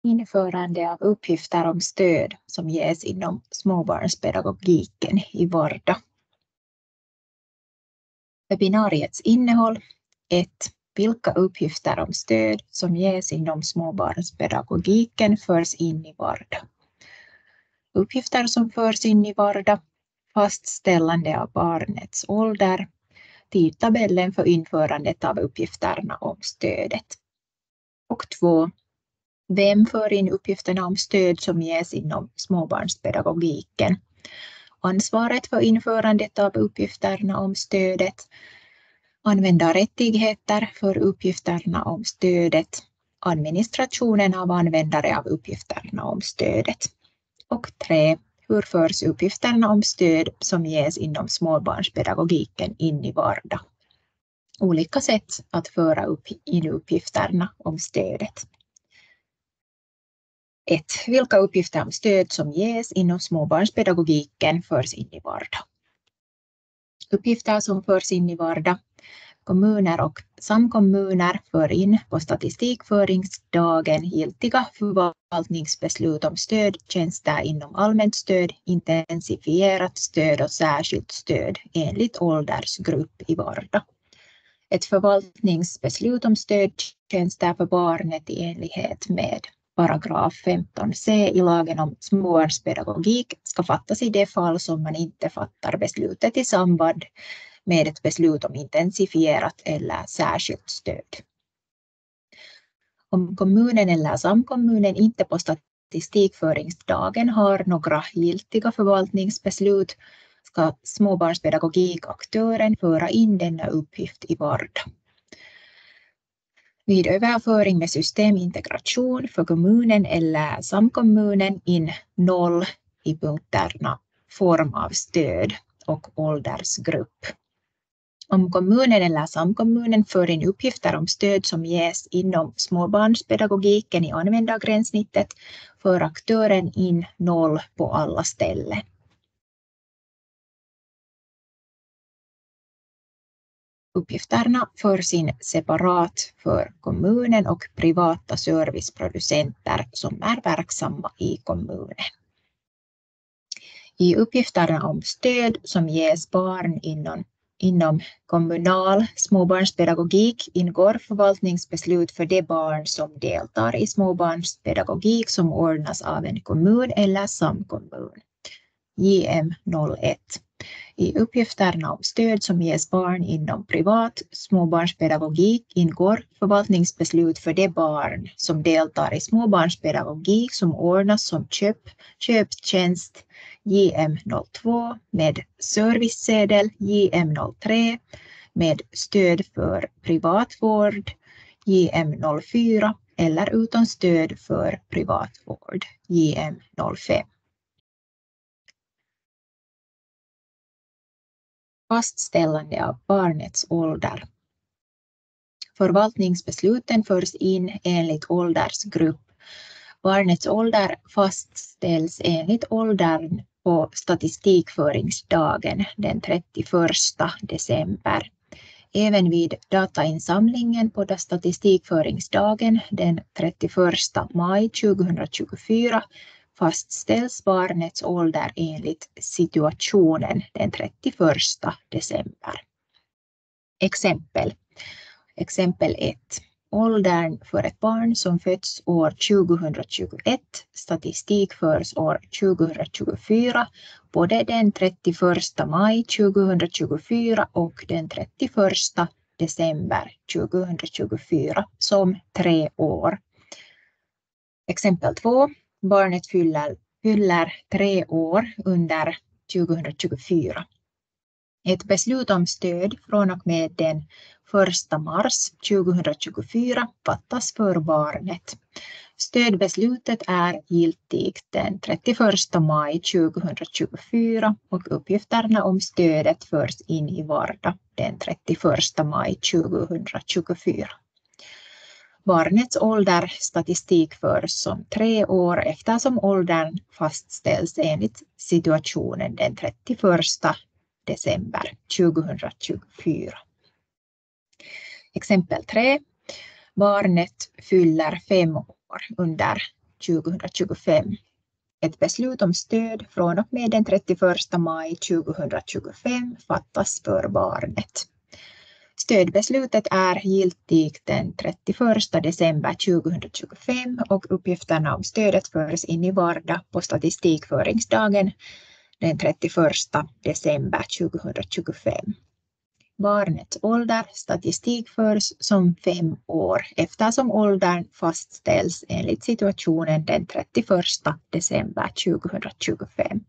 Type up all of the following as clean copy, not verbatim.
Införande av uppgifter om stöd som ges inom småbarnspedagogiken i vardag. Webbinariets innehåll 1. Vilka uppgifter om stöd som ges inom småbarnspedagogiken förs in i vardag? Uppgifter som förs in i vardag: fastställande av barnets ålder, tidtabellen för införandet av uppgifterna om stödet. Och 2. Vem för in uppgifterna om stöd som ges inom småbarnspedagogiken? Ansvaret för införandet av uppgifterna om stödet, användarrättigheter för uppgifterna om stödet, administrationen av användare av uppgifterna om stödet. Och 3. Hur förs uppgifterna om stöd som ges inom småbarnspedagogiken in i vardag? Olika sätt att föra in uppgifterna om stödet. 1. Vilka uppgifter om stöd som ges inom småbarnspedagogiken förs in i vardag? Uppgifter som förs in i vardag. Kommuner och samkommuner för in på statistikföringsdagen giltiga förvaltningsbeslut om stödtjänster inom allmänt stöd, intensifierat stöd och särskilt stöd enligt åldersgrupp i vardag. Ett förvaltningsbeslut om stödtjänster för barnet i enlighet med paragraf 15c i lagen om småbarnspedagogik ska fattas i det fall som man inte fattar beslutet i samband med ett beslut om intensifierat eller särskilt stöd. Om kommunen eller samkommunen inte på statistikföringsdagen har några giltiga förvaltningsbeslut ska småbarnspedagogikaktören föra in denna uppgift i vardag. Vid överföring med systemintegration för kommunen eller samkommunen in 0 i punkterna form av stöd och åldersgrupp. Om kommunen eller samkommunen för in uppgifter om stöd som ges inom småbarnspedagogiken i användargränssnittet för aktören in 0 på alla ställen. Uppgifterna förs in separat för kommunen och privata serviceproducenter som är verksamma i kommunen. I uppgifterna om stöd som ges barn inom kommunal småbarnspedagogik ingår förvaltningsbeslut för de barn som deltar i småbarnspedagogik som ordnas av en kommun eller samkommun. JM 01. I uppgifterna om stöd som ges barn inom privat småbarnspedagogik ingår förvaltningsbeslut för de barn som deltar i småbarnspedagogik som ordnas som köptjänst JM 02 med servicesedel JM 03 med stöd för privatvård JM 04 eller utan stöd för privatvård JM 05. Fastställande av barnets ålder. Förvaltningsbesluten förs in enligt åldersgrupp. Barnets ålder fastställs enligt åldern på statistikföringsdagen den 31 december. Även vid datainsamlingen på statistikföringsdagen den 31 maj 2024 fastställs barnets ålder enligt situationen den 31 december. Exempel 1. Åldern för ett barn som fötts år 2021 statistikförs år 2024 både den 31 maj 2024 och den 31 december 2024 som 3 år. Exempel 2. Barnet fyller 3 år under 2024. Ett beslut om stöd från och med den 1 mars 2024 fattas för barnet. Stödbeslutet är giltigt den 31 maj 2024 och uppgifterna om stödet förs in i vardag den 31 maj 2024. Barnets ålder statistikförs som 3 år eftersom åldern fastställs enligt situationen den 31 december 2024. Exempel 3. Barnet fyller 5 år under 2025. Ett beslut om stöd från och med den 31 maj 2025 fattas för barnet. Stödbeslutet är giltigt den 31 december 2025 och uppgifterna om stödet förs in i Varda på statistikföringsdagen den 31 december 2025. Barnets ålder statistikförs som 5 år eftersom åldern fastställs enligt situationen den 31 december 2025.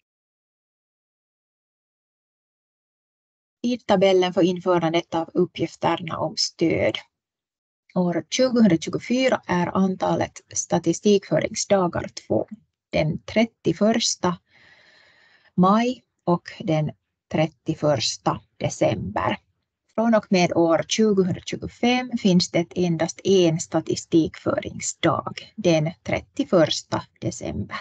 Tidtabellen för införandet av uppgifterna om stöd. År 2024 är antalet statistikföringsdagar 2, den 31 maj och den 31 december. Från och med år 2025 finns det endast en statistikföringsdag, den 31 december.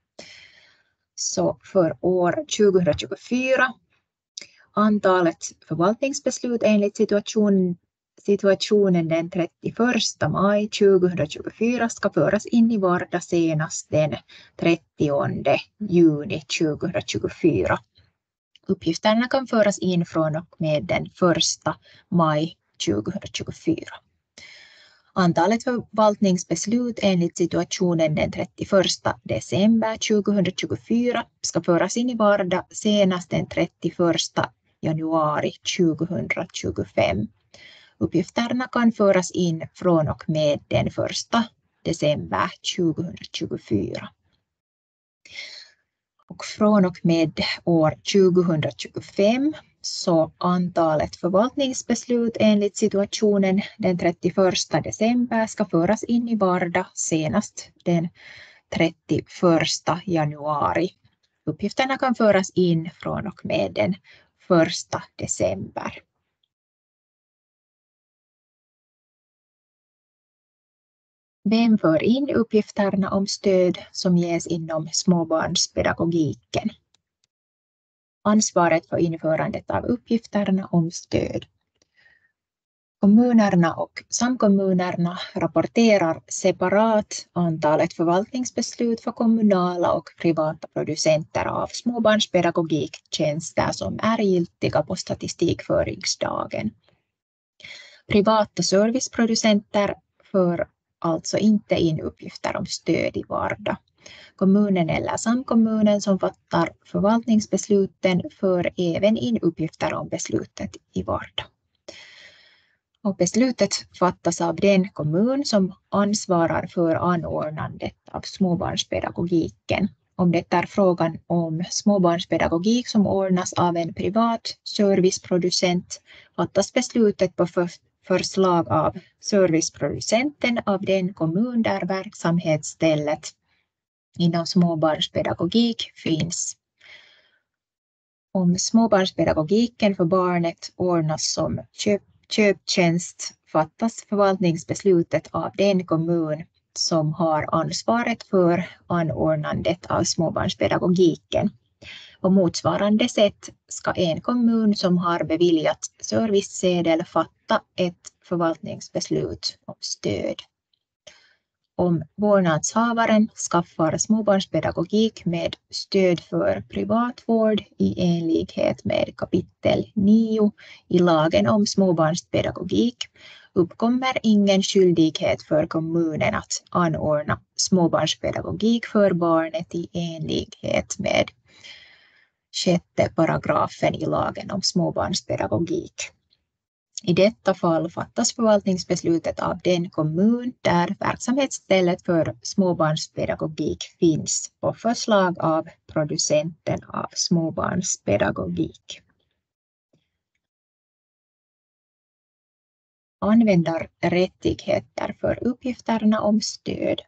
Så för år 2024 antalet förvaltningsbeslut enligt situationen den 31 maj 2024 ska föras in i Varda senast den 30 juni 2024. Uppgifterna kan föras in från och med den 1 maj 2024. Antalet förvaltningsbeslut enligt situationen den 31 december 2024 ska föras in i Varda senast den 31 januari 2025. Uppgifterna kan föras in från och med den 1 december 2024. Och från och med år 2025 så antalet förvaltningsbeslut enligt situationen den 31 december ska föras in i Varda senast den 31 januari. Uppgifterna kan föras in från och med den 1 december. Vem för in uppgifterna om stöd som ges inom småbarnspedagogiken? Ansvaret för införandet av uppgifterna om stöd. Kommunerna och samkommunerna rapporterar separat antalet förvaltningsbeslut för kommunala och privata producenter av småbarnspedagogiktjänster som är giltiga på statistikföringsdagen. Privata serviceproducenter för alltså inte in uppgifter om stöd i Varda. Kommunen eller samkommunen som fattar förvaltningsbesluten för även in uppgifter om beslutet i Varda. Och beslutet fattas av den kommun som ansvarar för anordnandet av småbarnspedagogiken. Om det är frågan om småbarnspedagogik som ordnas av en privat serviceproducent fattas beslutet på förslag av serviceproducenten av den kommun där verksamhetsstället inom småbarnspedagogik finns. Om småbarnspedagogiken för barnet ordnas som köptjänst fattas förvaltningsbeslutet av den kommun som har ansvaret för anordnandet av småbarnspedagogiken. På motsvarande sätt ska en kommun som har beviljat servicesedel fatta ett förvaltningsbeslut om stöd. Om vårdnadshavaren skaffar småbarnspedagogik med stöd för privatvård i enlighet med kapitel 9 i lagen om småbarnspedagogik uppkommer ingen skyldighet för kommunen att anordna småbarnspedagogik för barnet i enlighet med 6:e paragrafen i lagen om småbarnspedagogik. I detta fall fattas förvaltningsbeslutet av den kommun där verksamhetsstället för småbarnspedagogik finns på förslag av producenten av småbarnspedagogik. Användarrättigheter för uppgifterna om stöd.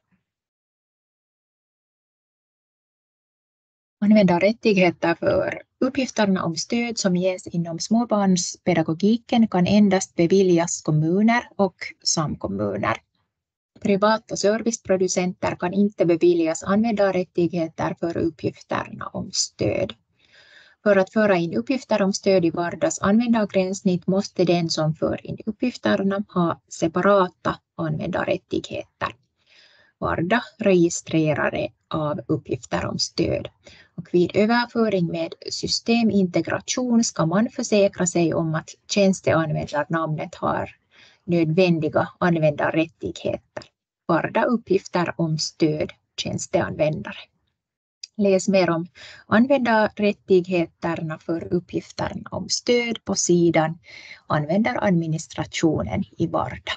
Användarrättigheter för uppgifterna om stöd som ges inom småbarnspedagogiken kan endast beviljas kommuner och samkommuner. Privata serviceproducenter kan inte beviljas användarrättigheter för uppgifterna om stöd. För att föra in uppgifter om stöd i Vardas användargränssnitt måste den som för in uppgifterna ha separata användarrättigheter. Varda registrerare av uppgifter om stöd. Och vid överföring med systemintegration ska man försäkra sig om att tjänsteanvändarnamnet har nödvändiga användarrättigheter. Varda uppgifter om stöd tjänsteanvändare. Läs mer om användarrättigheterna för uppgifterna om stöd på sidan Användaradministrationen i Varda.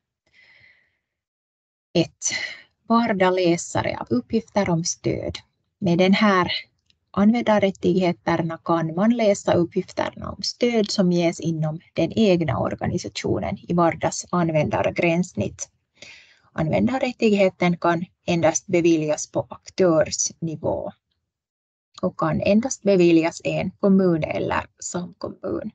1. Varda läsare av uppgifter om stöd. Med den här användarrättigheterna kan man läsa uppgifterna om stöd som ges inom den egna organisationen i Vardas användargränssnitt. Användarrättigheten kan endast beviljas på aktörsnivå och kan endast beviljas en kommun eller samkommun.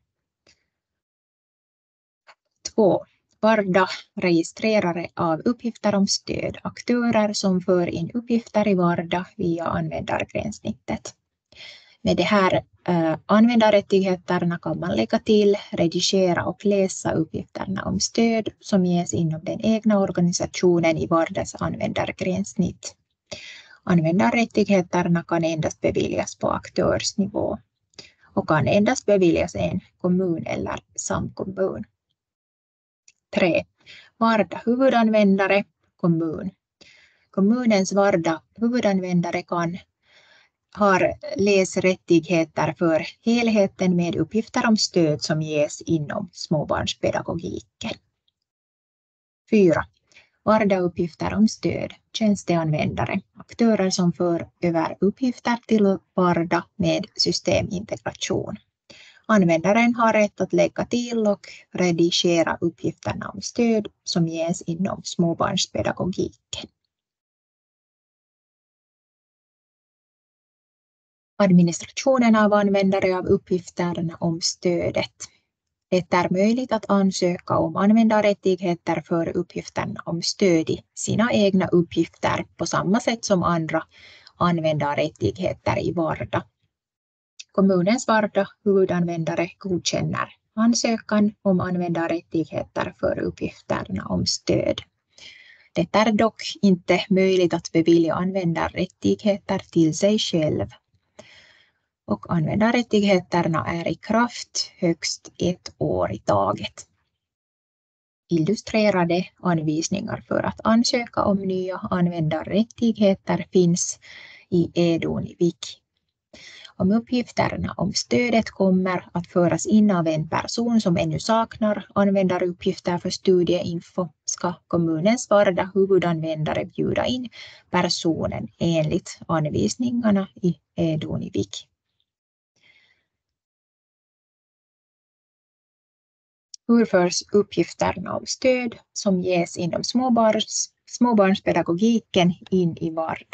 2. Varda registrerare av uppgifter om stöd. Aktörer som för in uppgifter i Varda via användargränssnittet. Med de här användarrättigheterna kan man lägga till, redigera och läsa uppgifterna om stöd som ges inom den egna organisationen i Vardas användargränssnitt. Användarrättigheterna kan endast beviljas på aktörsnivå och kan endast beviljas en kommun eller samkommun. 3. Varda huvudanvändare, kommun. Kommunens Varda huvudanvändare har läsrättigheter för helheten med uppgifter om stöd som ges inom småbarnspedagogiken. 4. Varda uppgifter om stöd, tjänsteanvändare, aktörer som för över uppgifter till Varda med systemintegration. Användaren har rätt att lägga till och redigera uppgifterna om stöd som ges inom småbarnspedagogiken. Administrationen av användare av uppgifterna om stödet. Det är möjligt att ansöka om användarrättigheter för uppgifterna om stöd i sina egna uppgifter på samma sätt som andra användarrättigheter i Varda. Kommunens Varda huvudanvändare godkänner ansökan om användarrättigheter för uppgifterna om stöd. Det är dock inte möjligt att bevilja användarrättigheter till sig själv. Och användarrättigheterna är i kraft högst 1 år i taget. Illustrerade anvisningar för att ansöka om nya användarrättigheter finns i Edunivik. Om uppgifterna om stödet kommer att föras in av en person som ännu saknar användaruppgifter för studieinfo ska kommunens Varda huvudanvändare bjuda in personen enligt anvisningarna i Edunivik. Hur förs uppgifterna om stöd som ges inom småbarnspedagogiken in i Varda?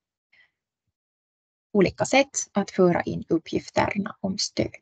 Olika sätt att föra in uppgifterna om stöd.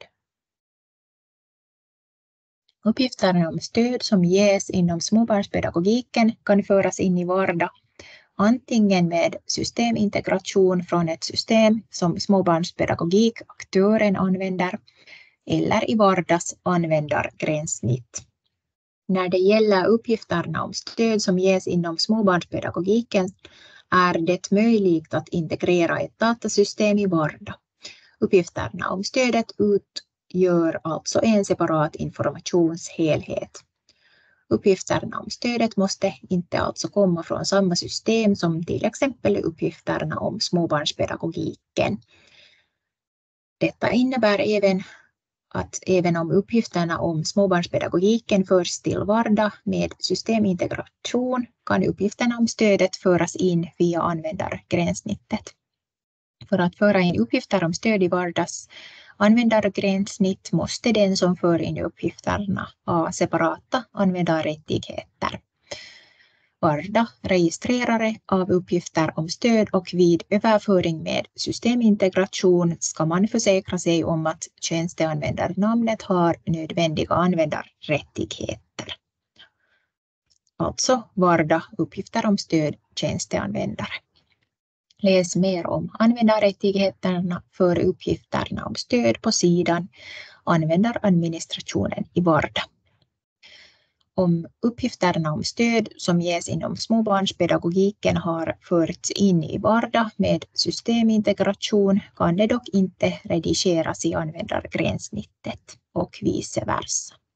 Uppgifterna om stöd som ges inom småbarnspedagogiken kan föras in i Varda antingen med systemintegration från ett system som småbarnspedagogikaktören använder eller i Vardas användargränssnitt. När det gäller uppgifterna om stöd som ges inom småbarnspedagogiken är det möjligt att integrera ett datasystem i Varda. Uppgifterna om stödet utgör alltså en separat informationshelhet. Uppgifterna om stödet måste inte alltså komma från samma system som till exempel uppgifterna om småbarnspedagogiken. Detta innebär även om uppgifterna om småbarnspedagogiken förs till Varda med systemintegration kan uppgifterna om stödet föras in via användargränssnittet. För att föra in uppgifter om stöd i Vardas användargränssnitt måste den som för in uppgifterna ha separata användarrättigheter. Varda registrerare av uppgifter om stöd och vid överföring med systemintegration ska man försäkra sig om att tjänsteanvändarnamnet har nödvändiga användarrättigheter. Alltså Varda uppgifter om stöd tjänsteanvändare. Läs mer om användarrättigheterna för uppgifterna om stöd på sidan Användaradministrationen i Varda. om uppgifterna om stöd som ges inom småbarnspedagogiken har förts in i Varda med systemintegration kan det dock inte redigeras i användargränssnittet och vice versa.